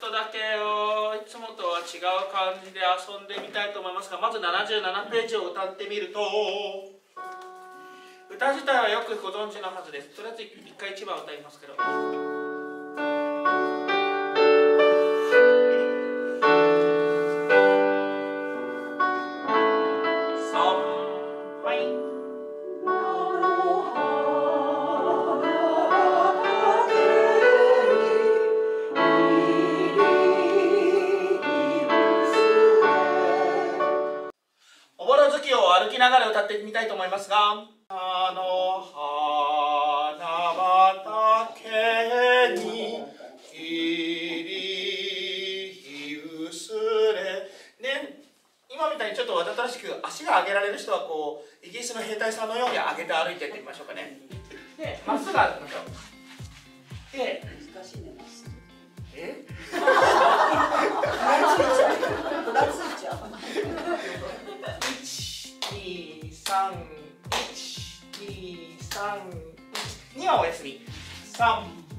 とだけいつもとは違う感じで遊んでみたいと思いますが、まず77ページを歌ってみると、歌自体はよくご存知のはずです。とりあえず1回1番歌いますけど。歩きながら歌ってみたいと思いますが、花畑に霧薄れ、ね、今みたいにちょっとわざとらしく足が上げられる人はこうイギリスの兵隊さんのように上げて歩いていってみましょうかね。で、まっすぐ歩きましょう。で、 難しいね、まっすぐ。 え？ ふらついちゃう。 2はお休み。3、はい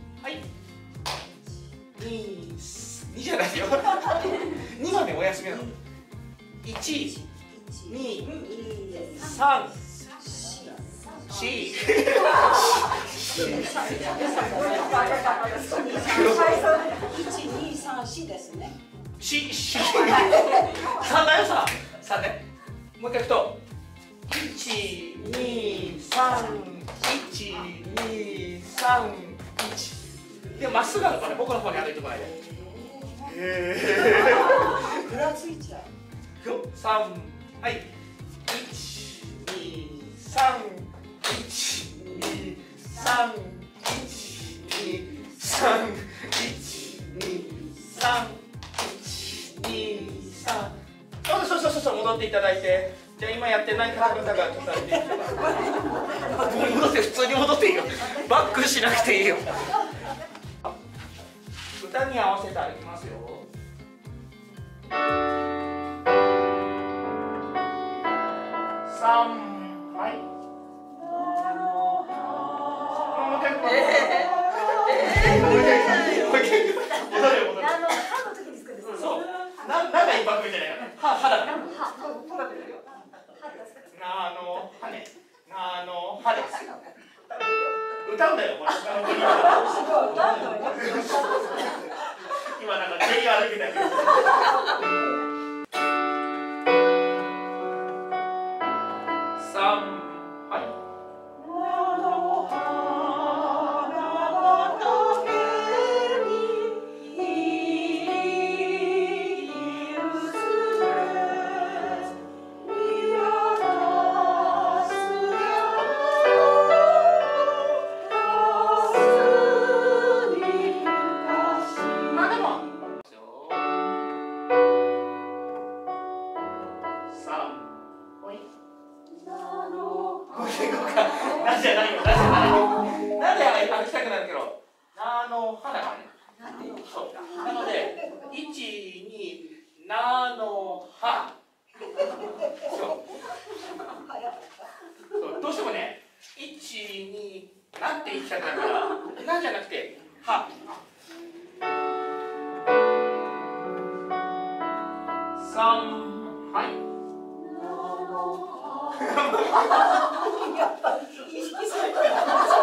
。2じゃないですよ。2はね、お休みなの。1、2、3、4。1234ですね。3だよさ。3ね。もう一回いくと。1、2、3、1、2、3、1。で、まっすぐ歩くから、僕の方に歩いてこないで。 ふらついちゃう。 3、はい。1、2、3、1、2、3、1、2、3、1、2、3、1、2、3。そう、戻っていただいて。じゃあ今やってない方々がちょっと歩いていけば。戻って、普通に戻っていいよ。バックしなくていいよ。歌に合わせて歩きますよ。3、はい。もう一回。そう。なんか一拍目じゃないかな。はだから。はです。歌うんだよ、これ。今なんか蹴り歩きだけど。3、はい。なんじゃないよ。なんで歩きたくなるけど、花がね。そう。なので、1、2、なのは。そう。どうしてもね、1、2、なんて言いたくなるから、なんじゃなくて、は。3、はい。 やっぱり意識するから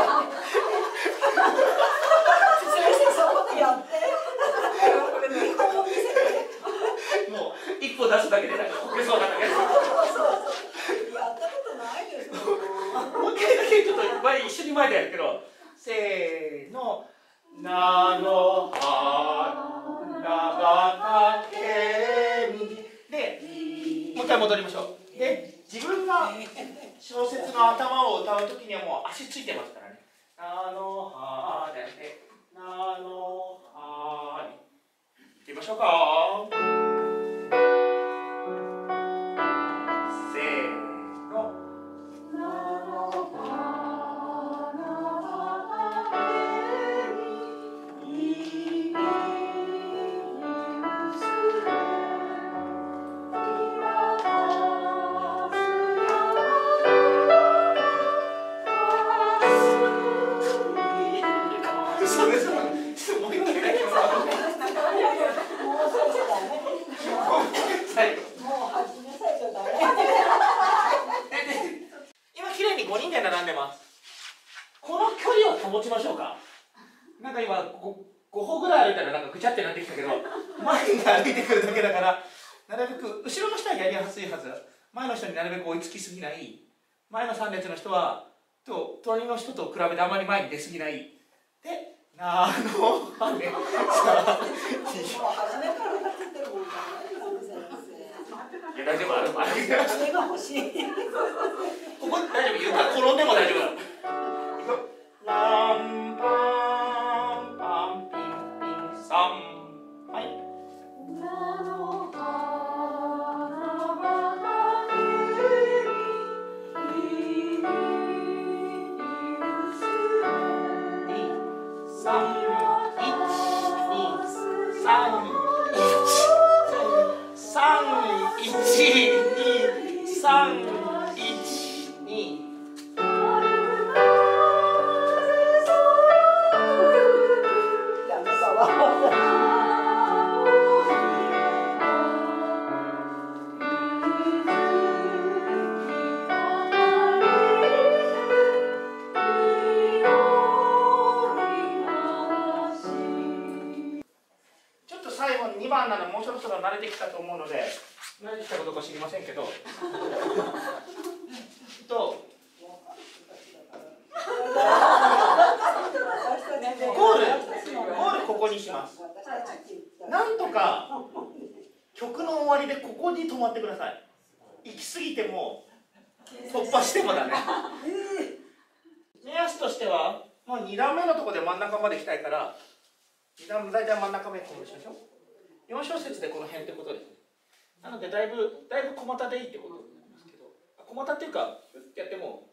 先生そこでやって見本を見せてもう一歩出すだけでなんかこけそうなんだけどやったことないですよ。 もう一回だけちょっと一緒に前でやるけど、せーの、なのは長畑にで、もう一回戻りましょう。で、自分が小説の頭を歌うときにはもう足ついてますからね。なのはーでやって、なのはーに。いってみましょうか。せーの。なのは長畑に前に歩いてくるだけだから、なるべく後ろの人はやりやすいはず。前の人になるべく追いつきすぎない。前の3列の人は隣の人と比べてあまり前に出すぎない。で、なのはね。いや大丈夫、あれが欲しい。ここ大丈夫、床転んでも大丈夫。ランパンパンピンピンサン。はい。最後に2番なのもうそろそろ慣れてきたと思うので、慣れてきたかどうか知りませんけどゴールここにします。なんとか曲の終わりでここに止まってください。行き過ぎても突破してもダメ。目安としてはもう2段目のところで真ん中まで行きたいから、2段大体真ん中目こうしましょう。4小節でこの辺ってことです。なのでだいぶ小股でいいってことになりますけど、小股っていうかやっても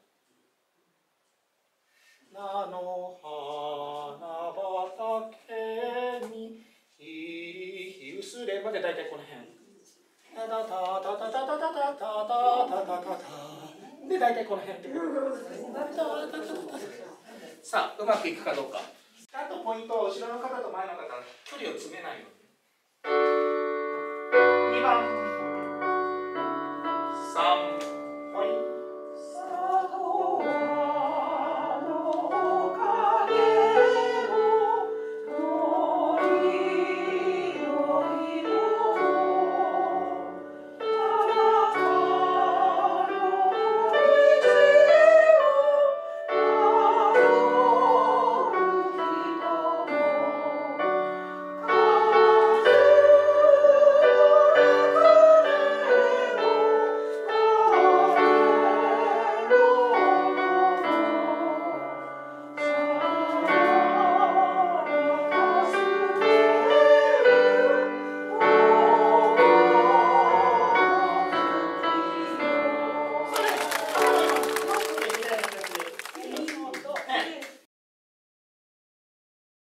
「菜の花畑に日薄れ」までだいたいこの辺。タタタタタタタタタタタタタでだいたいこの辺ってこと。さあうまくいくかどうか。あとポイントは後ろの方と前の方距離を詰めないように。